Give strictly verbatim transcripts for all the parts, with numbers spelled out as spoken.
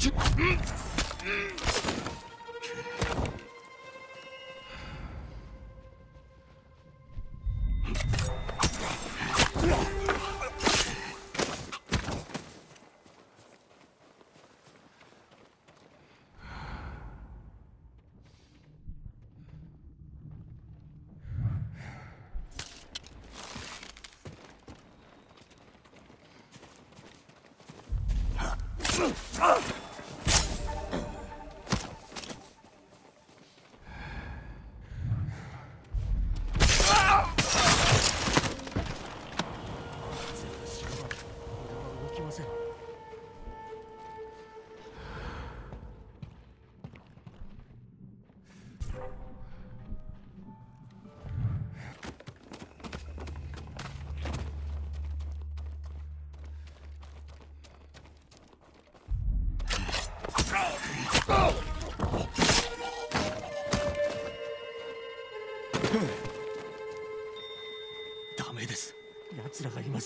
ダメです。奴らがいます。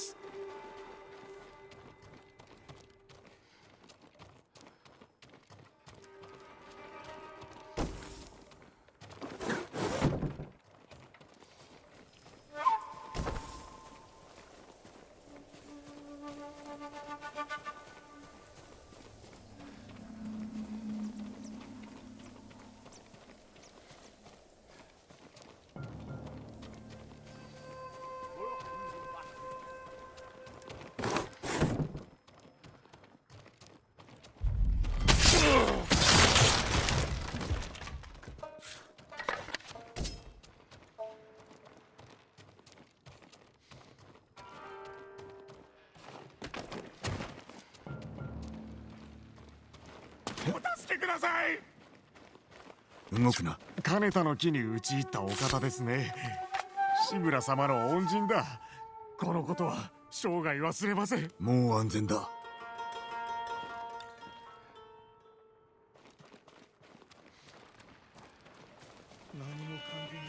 お助けください。 動くな。 金田の木に討ち入ったお方ですね。志村様の恩人だ。このことは生涯忘れません。 もう安全だ。 何も感じない。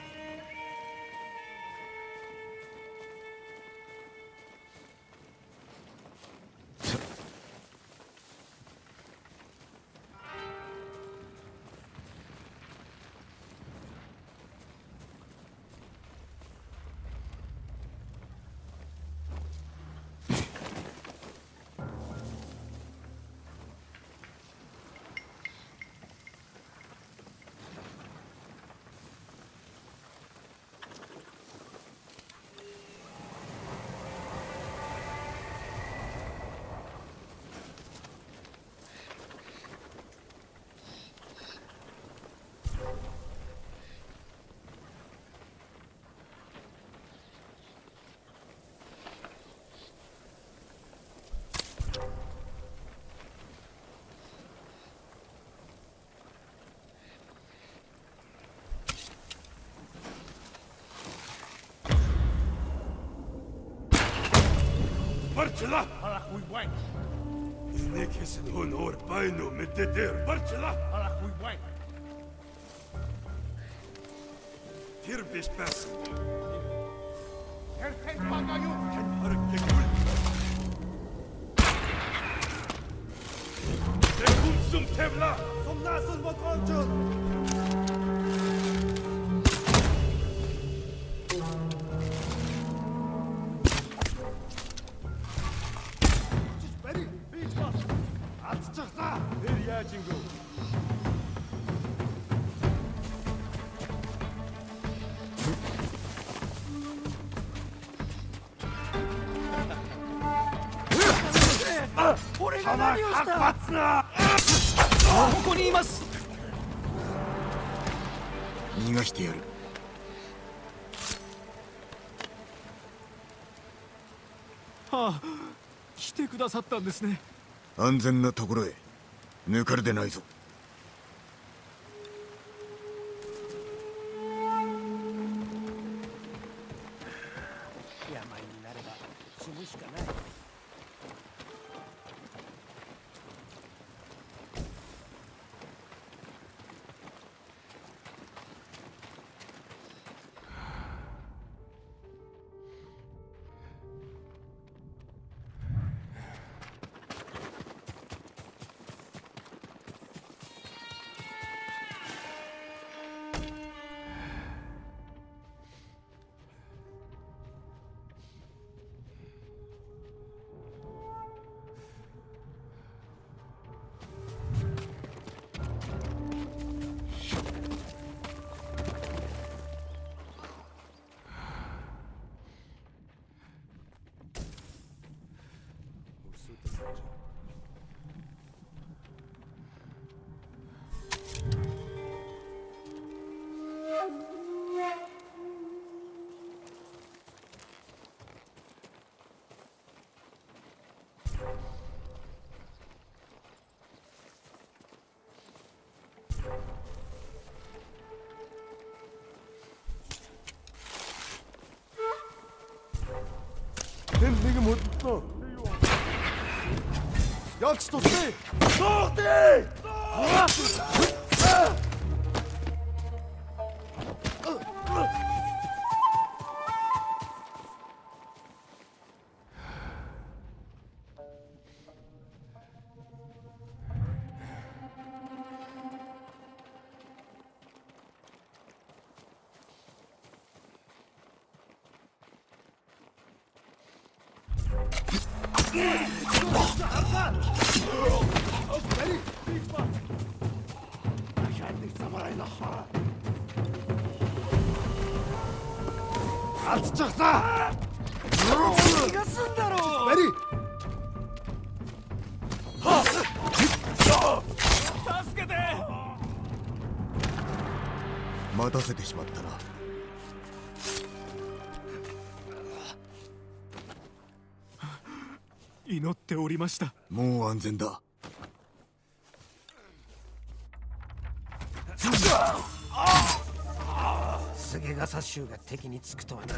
برشلة على خوي وين هناك يسدون اور باينو من الدير برشلة على خوي وين دير بيش بس هركي باقايو كان هركي كل تكون سم تبلا سم ناس المقاجر 俺が何をした？ここにいます。 逃がしてやる。 はあ、来てくださったんですね。 安全なところへ。抜かれてないぞ。 病になれば死ぬしかない。 Mutlu. Jagst du sie? Sortez! Atacaksa! Çıkasın da o! Beri! 待たせてしまったな。 祈っておりました。 もう安全だ。 菅笠衆が敵につくとはな。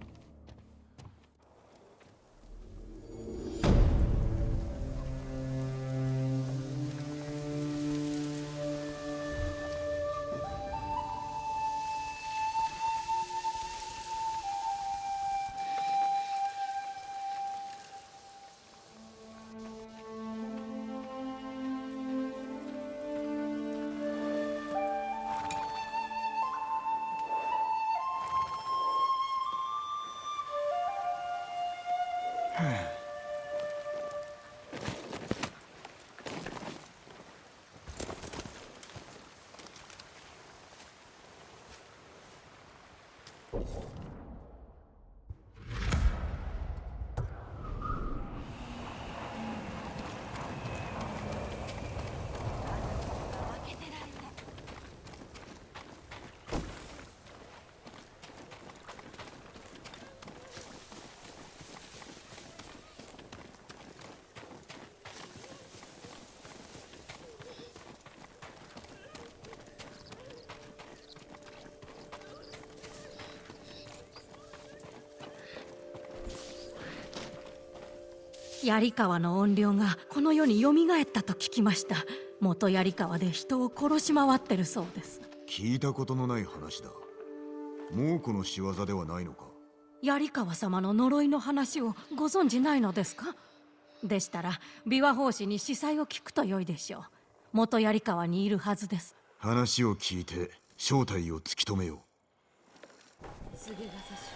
槍川の怨霊がこの世に蘇ったと聞きました。元槍川で人を殺し回ってるそうです。 聞いたことのない話だ。猛虎の仕業ではないのか。 槍川様の呪いの話をご存じないのですか？でしたら琵琶法師に司祭を聞くとよいでしょう。元槍川にいるはずです。 話を聞いて正体を突き止めよう。 菅笠氏好き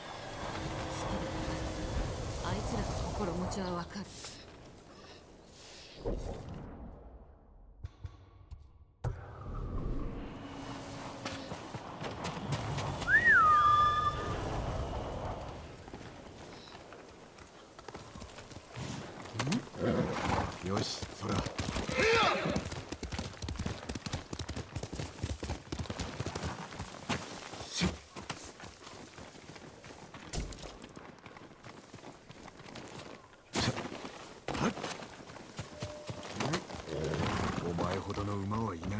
だ。あいつらの心持ちはわかる。 よし、そら。お前ほどの馬はいない。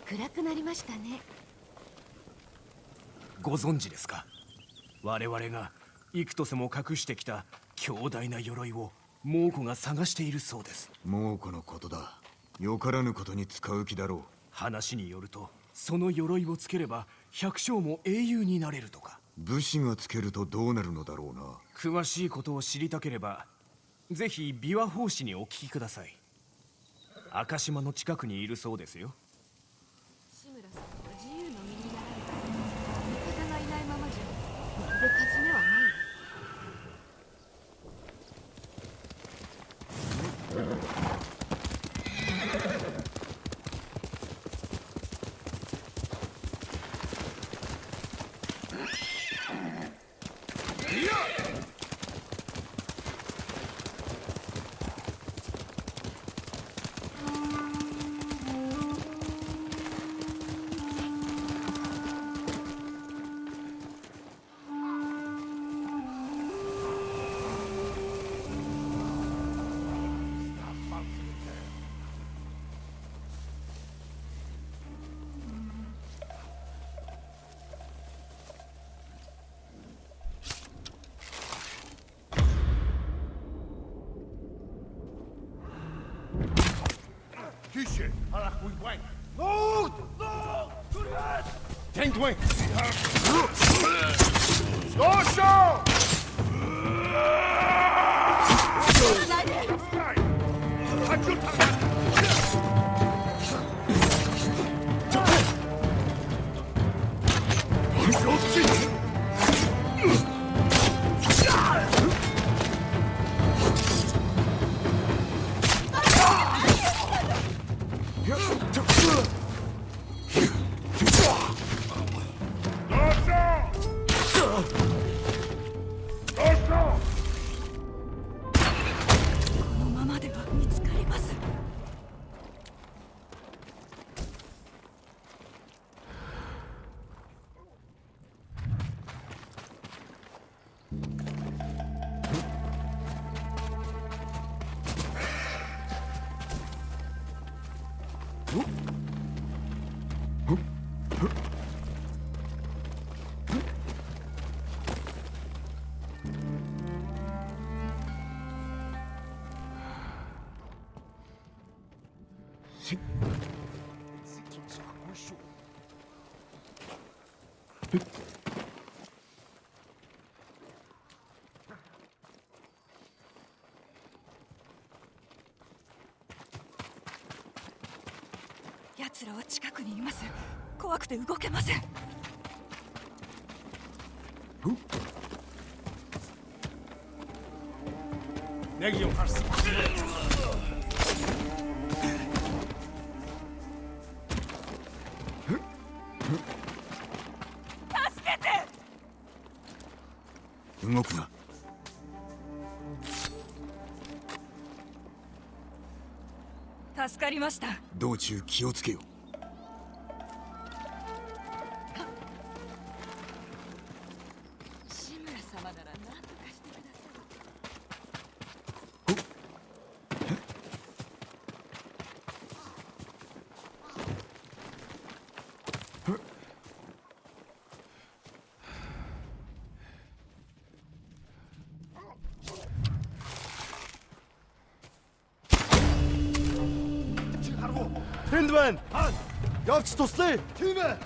暗くなりましたね。 ご存知ですか？我々が幾年も隠してきた強大な鎧を猛虎が探しているそうです。 猛虎のことだ。よからぬことに使う気だろう。 話によると、その鎧をつければ百姓も英雄になれるとか。 武士がつけるとどうなるのだろうな。 詳しいことを知りたければ、ぜひ琵琶法師にお聞きください。赤島の近くにいるそうですよ。 志村さんは自由の身になられた。味方がいないままじゃまるで勝ち目はない。 Kiesje, alla goeie wijn. Nood! Nood! Terug! Tentwing! Dorsho! Sim. 奴らは近くにいます。怖くて動けません。 Negiを貸す。助けて！ 動くな。 助かりました。 道中気をつけよ。 志村様なら何とかしてくださ Hindman! Han! Jag står still! Time!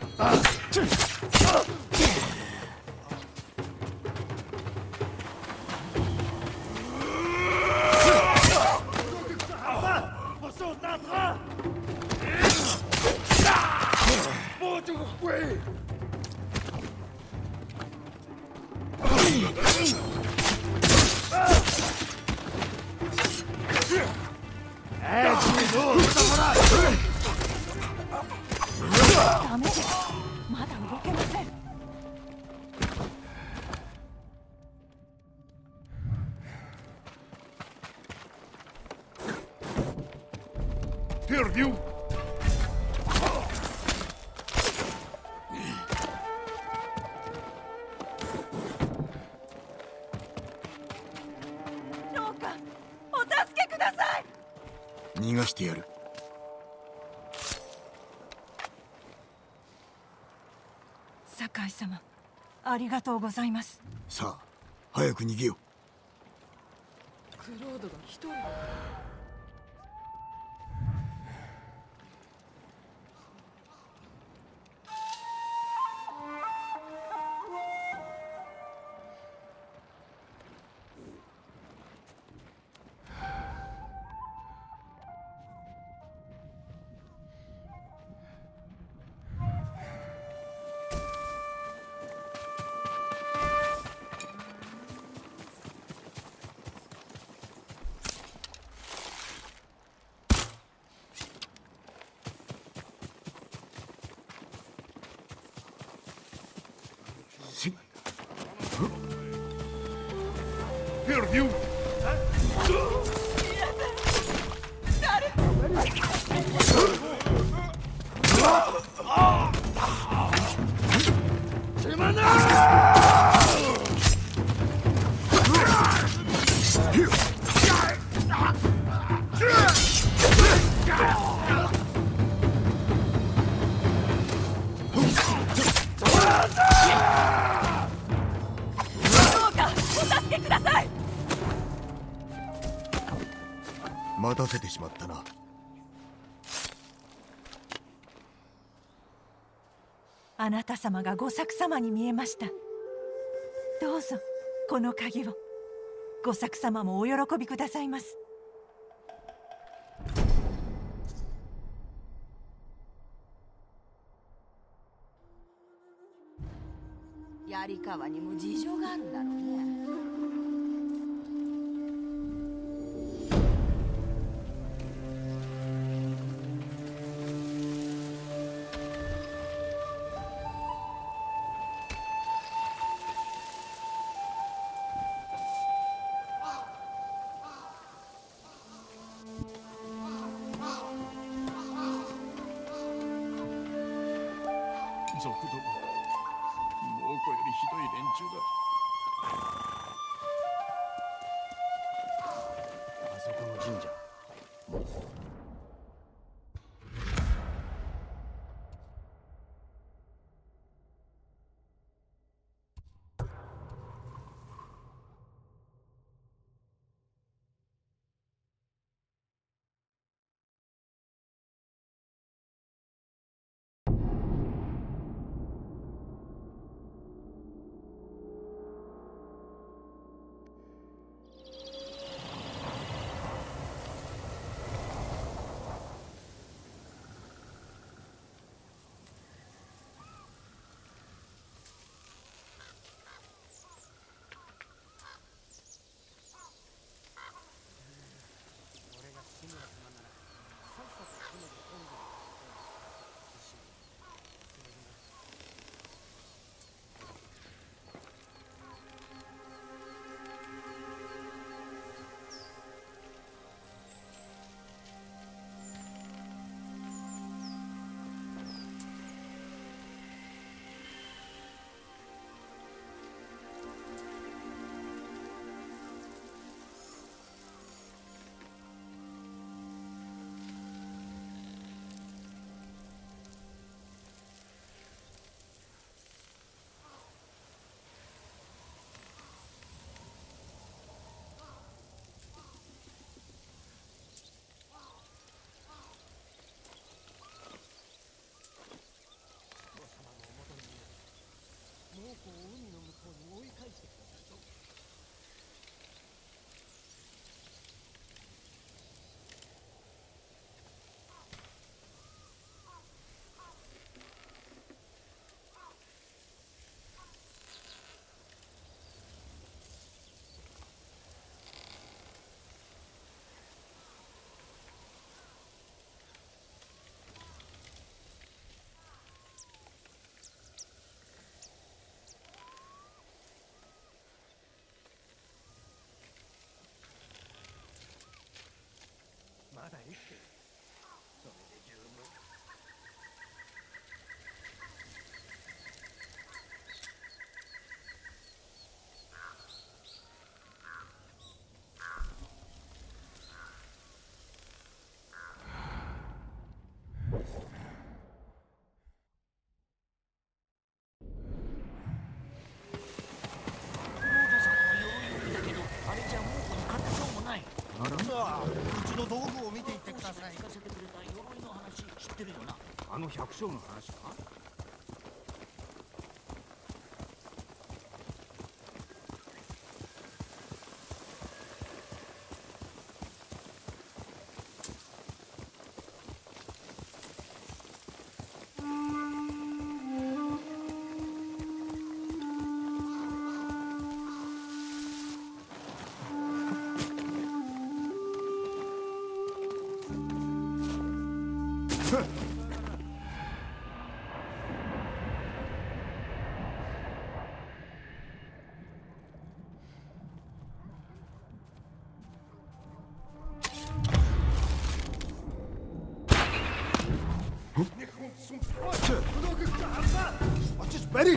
Passons notre! Bon, tu couilles! Eh, tu nous, ça va! ダメです。まだ動けません。 Perdu! どうかお助けください。 逃がしてやる。 使い様、ありがとうございます。 さあ早く逃げよクロードが一人で。 Perdiu! う。待たせてしまったな。 あなた様が御作様に見えました。どうぞこの鍵を。御作様もお喜びくださいます。 槍川にも事情があるんだろうね。 族ども、猛虎よりひどい連中だ。あそこの神社。 ちの道具を見ていってください。 あの百姓の話か？ Wat is Betty?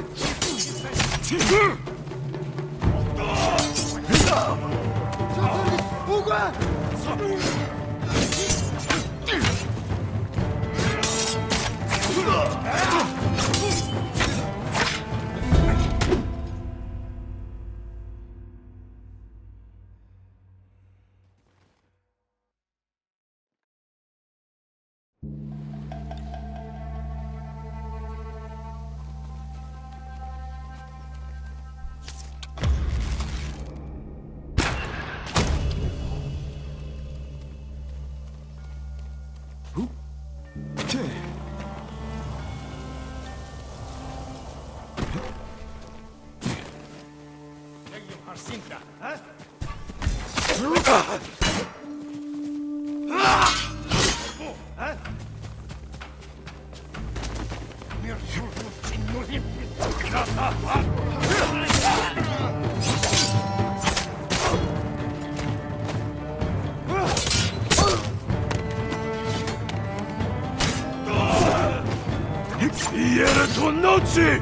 Ieri noci!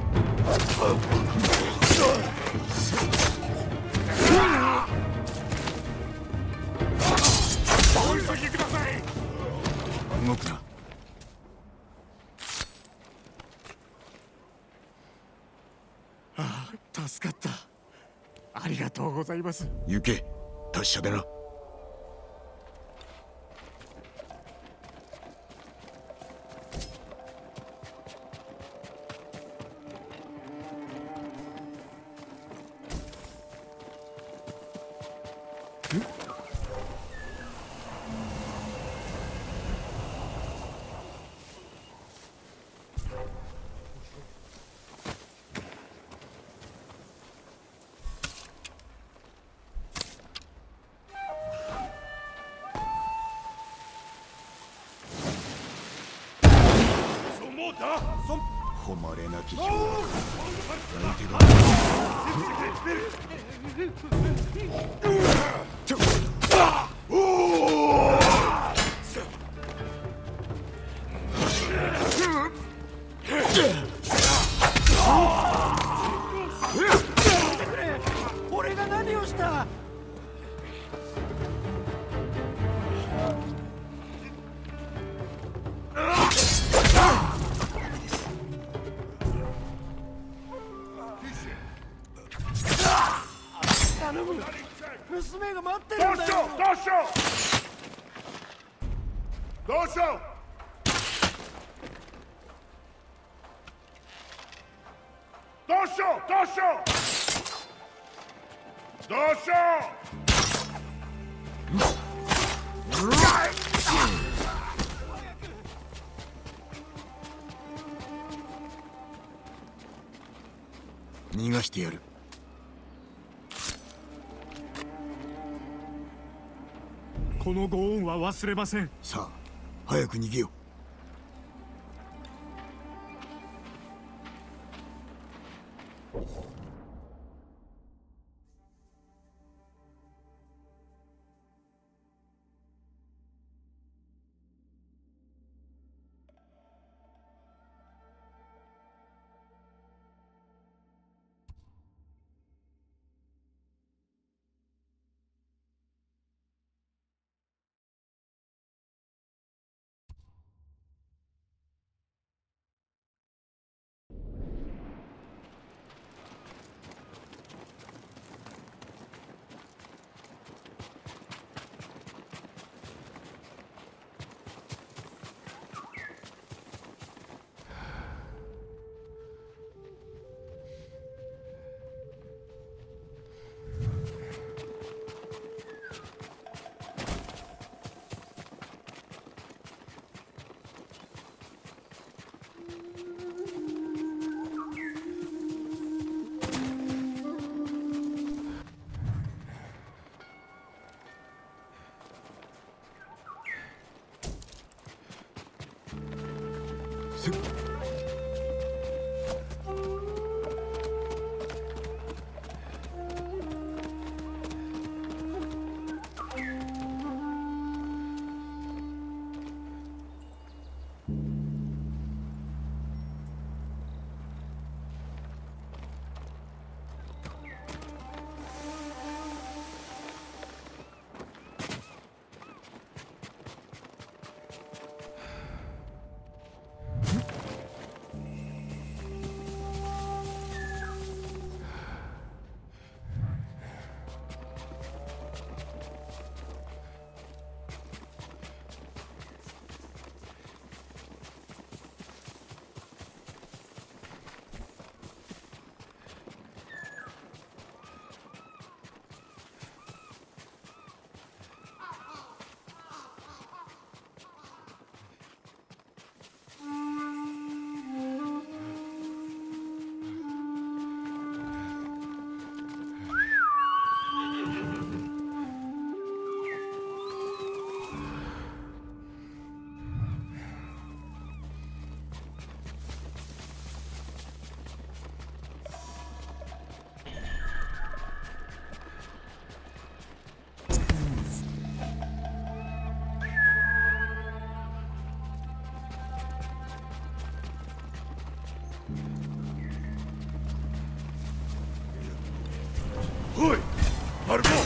お急ぎください。 動くな。 ああ、助かった。ありがとうございます。 行け、達者でな。誉れなき評価。相手が俺が何をした？頼む、娘が待ってるんだよ。 どうしようどうしようどうしようどうしようどうしよう逃がしてやる。 このご恩は忘れません。 さあ、早く逃げよう。 せおいマルコ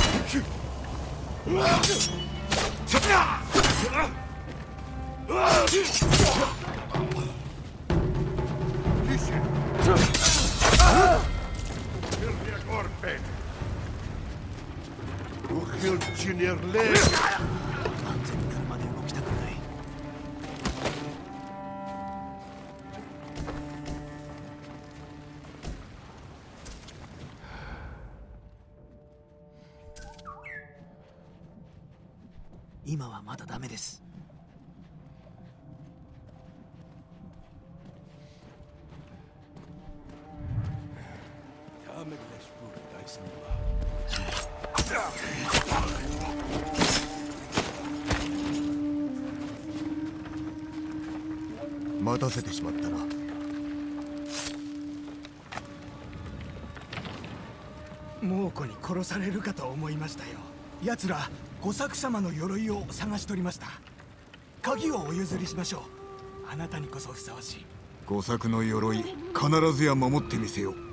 安全に車で動きたくない。今はまだダメです。 待たせてしまったな。 猛虎に殺されるかと思いましたよ。奴ら吾作様の鎧を探し取りました。鍵をお譲りしましょう。あなたにこそふさわしい。 吾作の鎧必ずや守ってみせよう。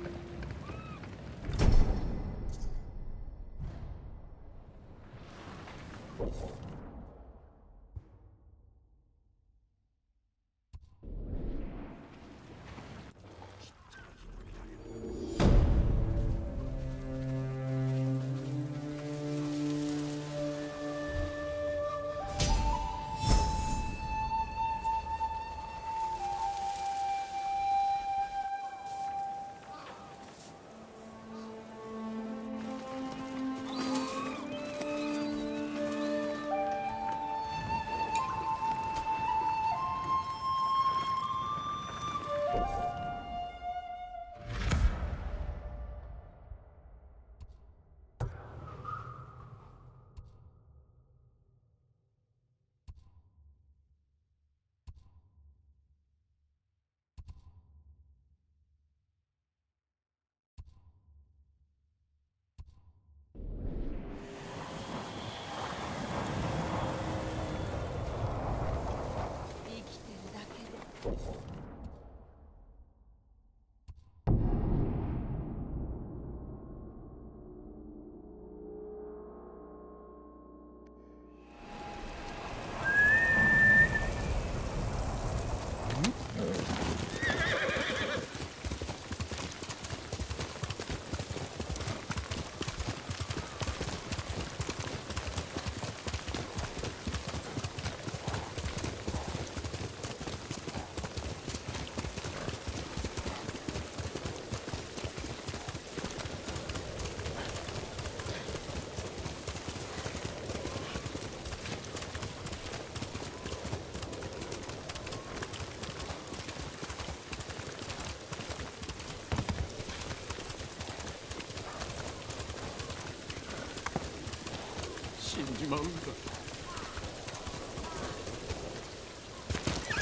死んじまうんだ。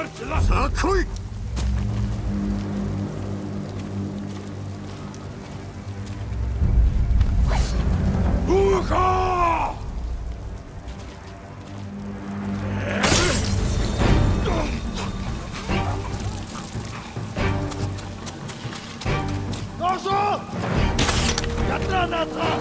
さあ来い。 動かどうぞやったらなった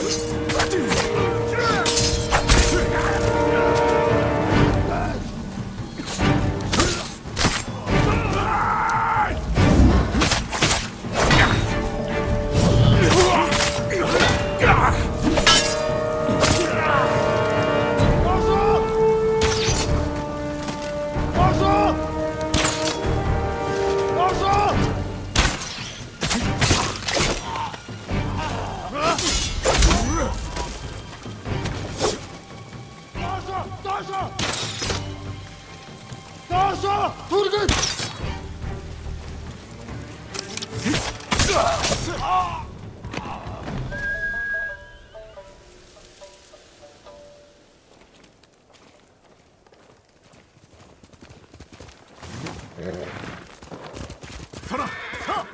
そらさあ。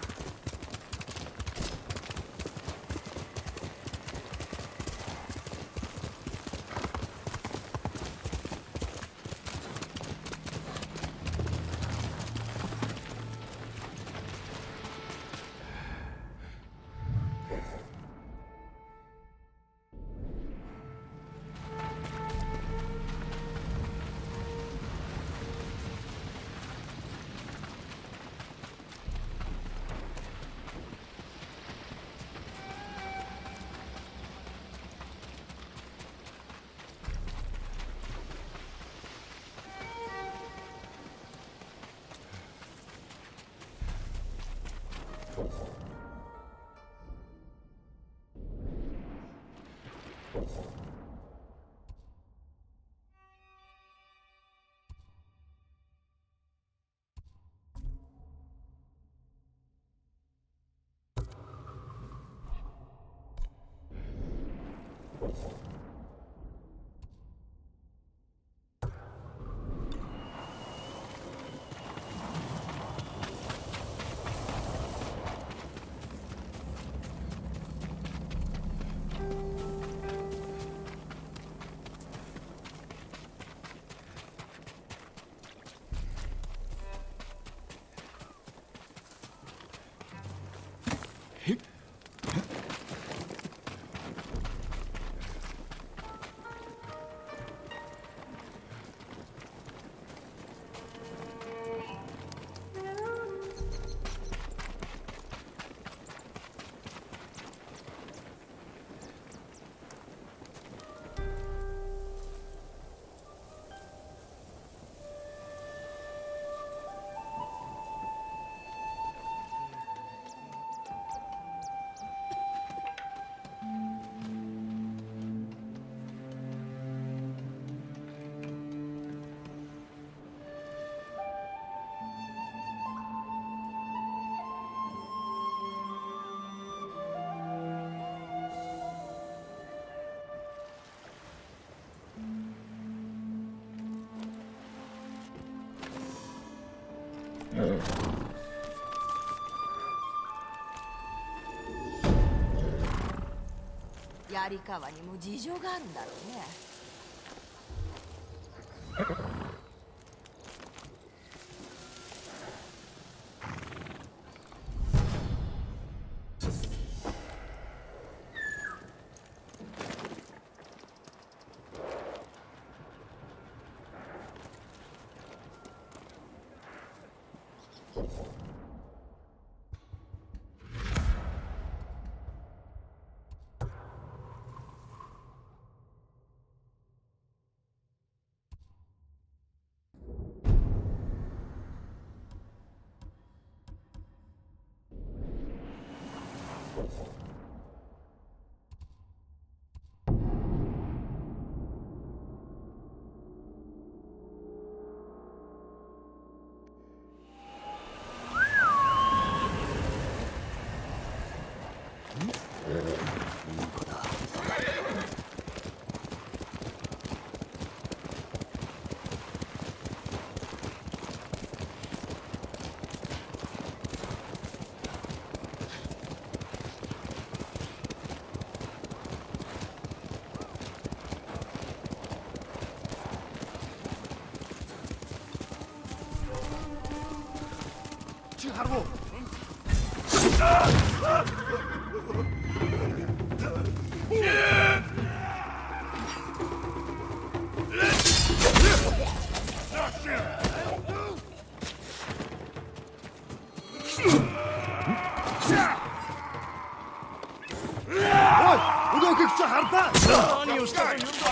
槍川にも事情があるんだろうね。 太郎。おい、動く口はるた。何をしたらいいんだ。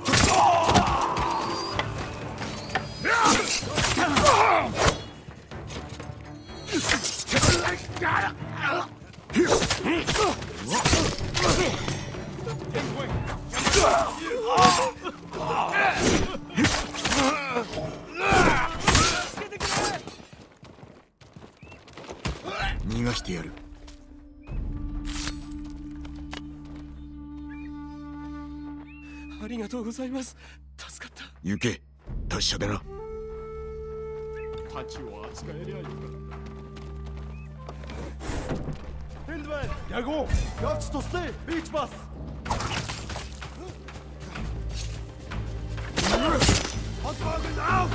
逃がしてやる。 ありがとうございます。助かった。 行け、達者でな。 太刀を扱えりゃいいから。 Hildwen, jag går! Jag står still! Beachpass! Handtagen auf!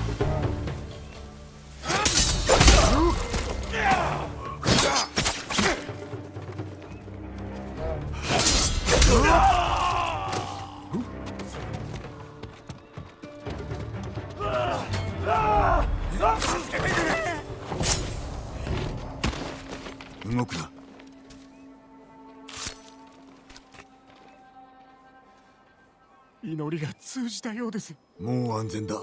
動くな。 祈りが通じたようです。 もう安全だ。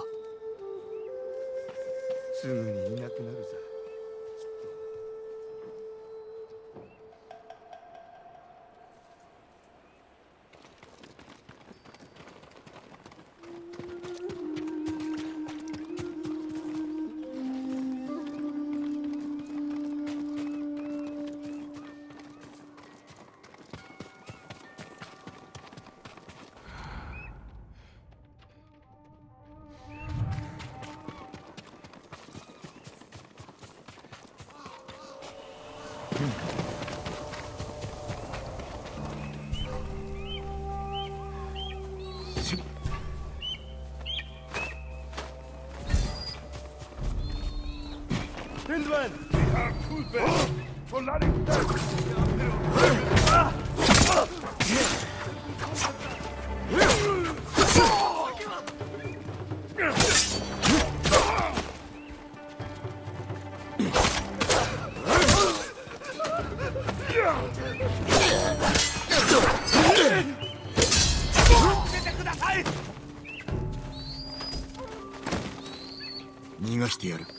すぐにいなくなるさ。Hildwen! Vi har Kulberg! Förlaring där! Hildwen! 逃がしてやる。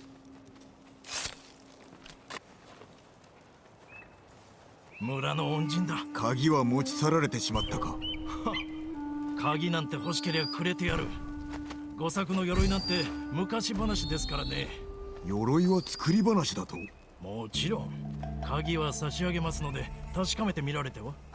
村の恩人だ。 鍵は持ち去られてしまったか。 鍵なんて欲しけりゃくれてやる。五作の鎧なんて昔話ですからね。 鎧は作り話だと。 もちろん鍵は差し上げますので確かめてみられては。